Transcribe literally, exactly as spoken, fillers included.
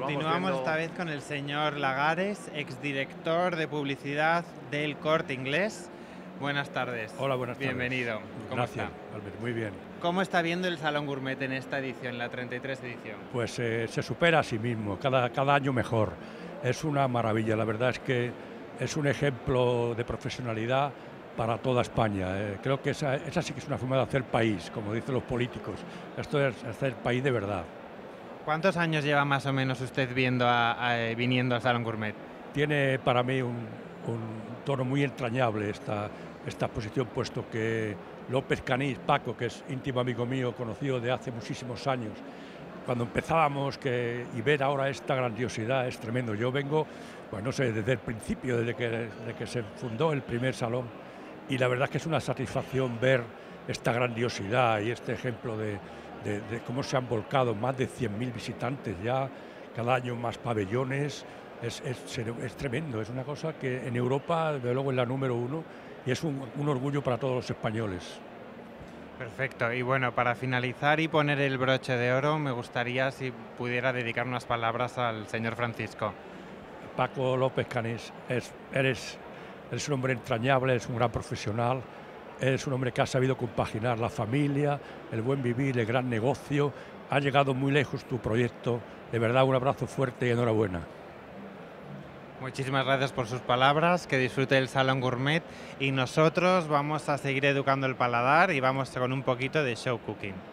Continuamos viendo... esta vez con el señor Lagares, exdirector de publicidad del Corte Inglés. Buenas tardes. Hola, buenas tardes. Bienvenido. ¿Cómo Gracias, está? Albert, muy bien. ¿Cómo está viendo el Salón Gourmet en esta edición, la treinta y tres edición? Pues eh, se supera a sí mismo, cada, cada año mejor. Es una maravilla, la verdad es que es un ejemplo de profesionalidad para toda España. Eh, creo que esa, esa sí que es una forma de hacer país, como dicen los políticos. Esto es hacer país de verdad. ¿Cuántos años lleva más o menos usted viendo a, a, viniendo al Salón Gourmet? Tiene para mí un, un tono muy entrañable esta, esta exposición, puesto que López Canís, Paco, que es íntimo amigo mío, conocido de hace muchísimos años, cuando empezábamos, que, y ver ahora esta grandiosidad es tremendo. Yo vengo, pues no sé, desde el principio, desde que, desde que se fundó el primer salón, y la verdad es que es una satisfacción ver esta grandiosidad y este ejemplo de, de, de cómo se han volcado más de cien mil visitantes ya, cada año más pabellones. Es, es, es tremendo, es una cosa que en Europa, desde luego, es la número uno y es un, un orgullo para todos los españoles. Perfecto. Y bueno, para finalizar y poner el broche de oro, me gustaría si pudiera dedicar unas palabras al señor Francisco. Paco López Canís, es, eres, eres un hombre entrañable, eres un gran profesional, eres un hombre que ha sabido compaginar la familia, el buen vivir, el gran negocio. Ha llegado muy lejos tu proyecto. De verdad, un abrazo fuerte y enhorabuena. Muchísimas gracias por sus palabras, que disfrute el Salón Gourmet y nosotros vamos a seguir educando el paladar y vamos con un poquito de show cooking.